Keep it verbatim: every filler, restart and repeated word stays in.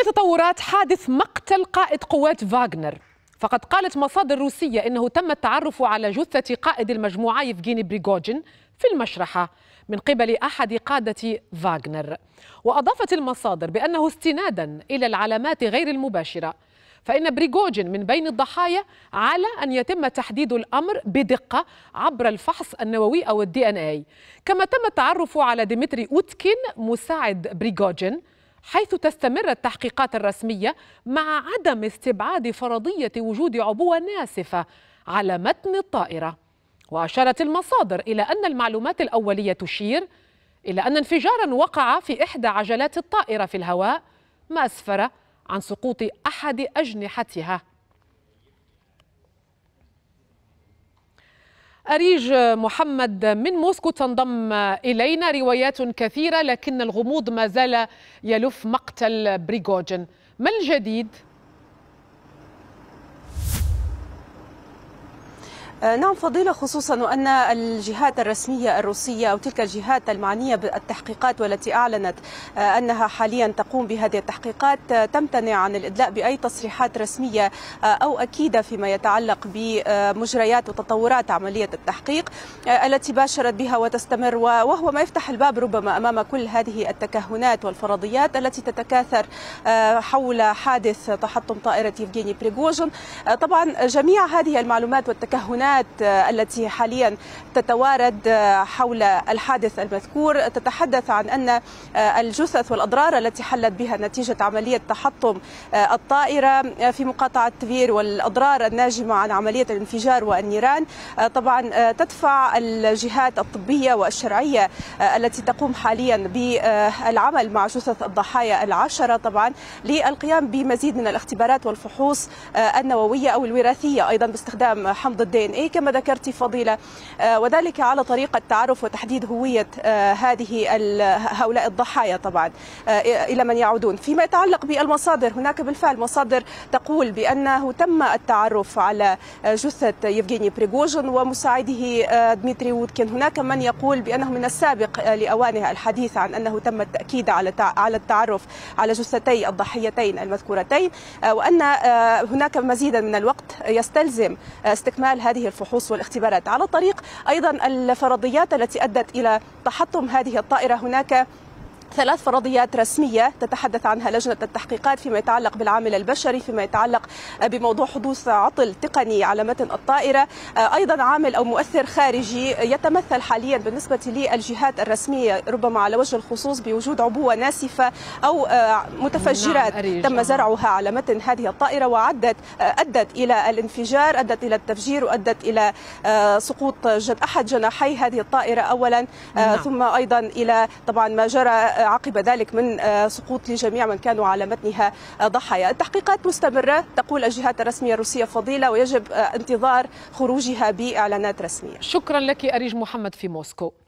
إلى تطورات حادث مقتل قائد قوات فاغنر. فقد قالت مصادر روسية إنه تم التعرف على جثة قائد المجموعة يفغيني بريغوجين في المشرحة من قبل أحد قادة فاغنر. وأضافت المصادر بأنه استنادا إلى العلامات غير المباشرة فإن بريغوجين من بين الضحايا على أن يتم تحديد الأمر بدقة عبر الفحص النووي أو الدي ان اي. كما تم التعرف على ديمتري أوتكين مساعد بريغوجين، حيث تستمر التحقيقات الرسمية مع عدم استبعاد فرضية وجود عبوة ناسفة على متن الطائرة. وأشارت المصادر إلى أن المعلومات الأولية تشير إلى أن انفجارا وقع في إحدى عجلات الطائرة في الهواء، ما أسفر عن سقوط أحد أجنحتها. أريج محمد من موسكو تنضم إلينا. روايات كثيرة لكن الغموض ما زال يلف مقتل بريغوجين، ما الجديد؟ نعم فضيلة، خصوصا وأن الجهات الرسمية الروسية أو تلك الجهات المعنية بالتحقيقات والتي أعلنت أنها حاليا تقوم بهذه التحقيقات تمتنع عن الإدلاء بأي تصريحات رسمية أو أكيدة فيما يتعلق بمجريات وتطورات عملية التحقيق التي باشرت بها وتستمر، وهو ما يفتح الباب ربما أمام كل هذه التكهنات والفرضيات التي تتكاثر حول حادث تحطم طائرة يفغيني بريغوجين. طبعا جميع هذه المعلومات والتكهنات التي حاليا تتوارد حول الحادث المذكور تتحدث عن أن الجثث والأضرار التي حلت بها نتيجة عملية تحطم الطائرة في مقاطعة تفير والأضرار الناجمة عن عملية الانفجار والنيران طبعا تدفع الجهات الطبية والشرعية التي تقوم حاليا بالعمل مع جثث الضحايا العشرة طبعا للقيام بمزيد من الاختبارات والفحوص النووية أو الوراثية أيضا باستخدام حمض الدي ان اي كما ذكرتي فضيلة، وذلك على طريقة تعرف وتحديد هوية هذه هؤلاء الضحايا طبعا إلى من يعودون. فيما يتعلق بالمصادر، هناك بالفعل مصادر تقول بأنه تم التعرف على جثة يفغيني بريغوجين ومساعده ديمتري أوتكين. هناك من يقول بأنه من السابق لأوانه الحديث عن أنه تم التأكيد على على التعرف على جثتي الضحيتين المذكورتين، وأن هناك مزيدا من الوقت يستلزم استكمال هذه الفحوص والاختبارات. على طريق أيضا الفرضيات التي أدت إلى تحطم هذه الطائرة، هناك ثلاث فرضيات رسمية تتحدث عنها لجنة التحقيقات فيما يتعلق بالعامل البشري، فيما يتعلق بموضوع حدوث عطل تقني على متن الطائرة، أيضا عامل أو مؤثر خارجي يتمثل حاليا بالنسبة للجهات الرسمية ربما على وجه الخصوص بوجود عبوة ناسفة أو متفجرات تم زرعها على متن هذه الطائرة وعدت أدت إلى الانفجار، أدت إلى التفجير وأدت إلى سقوط أحد جناحي هذه الطائرة أولا، ثم أيضا إلى طبعا ما جرى عقب ذلك من سقوط لجميع من كانوا على متنها ضحايا. التحقيقات مستمرة تقول الجهات الرسمية الروسية فضيلة، ويجب انتظار خروجها بإعلانات رسمية. شكرا لك أريج محمد في موسكو.